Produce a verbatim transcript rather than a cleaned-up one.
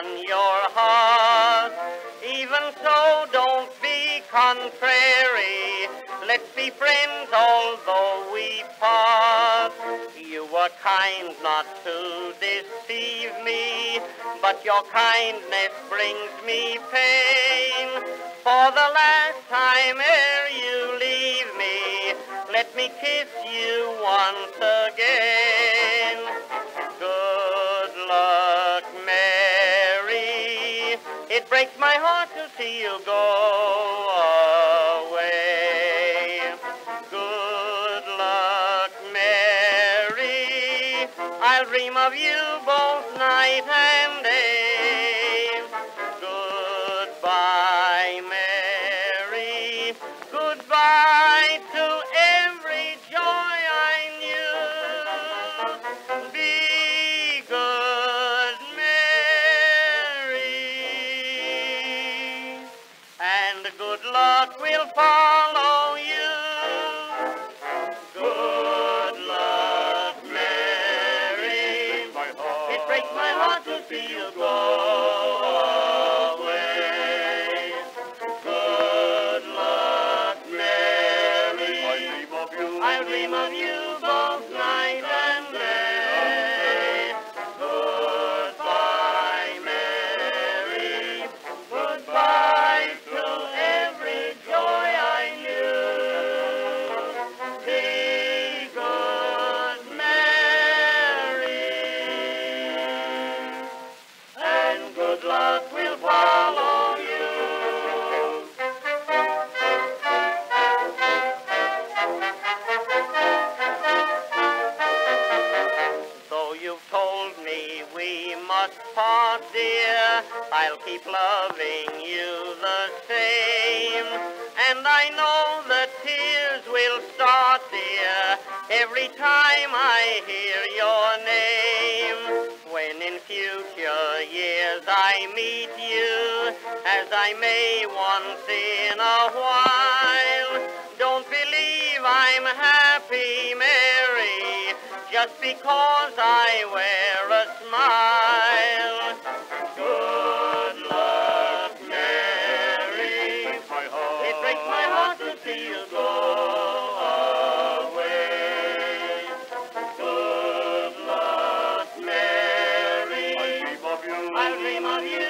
won your heart. Even so, don't be contrary. Let's be friends, although we part. You were kind not to deceive me, but your kindness brings me pain. For the last time ere you leave me, let me kiss you once again. Good luck, Mary. It breaks my heart to see you go away. Good luck, Mary. I'll dream of you both night and day. Goodbye, Mary. Goodbye to every joy I knew. Be good, Mary, and good luck will follow you. Good luck, Mary. It breaks my heart to see you go away. Good luck, Mary. I dream of you. I dream of you both night and day. Goodbye, Mary. Goodbye to every joy I knew. Be good, Mary, and good luck will follow you. So you've told me we must part, dear. I'll keep loving you the same. And I know the tears will start, dear, every time I hear your name. When in future years I meet you, as I may once in a while, don't believe I'm happy, Mary, just because I wear a smile. Good luck, Mary. It breaks my heart to see you go away. Good luck, Mary. I dream of you. I dream of you.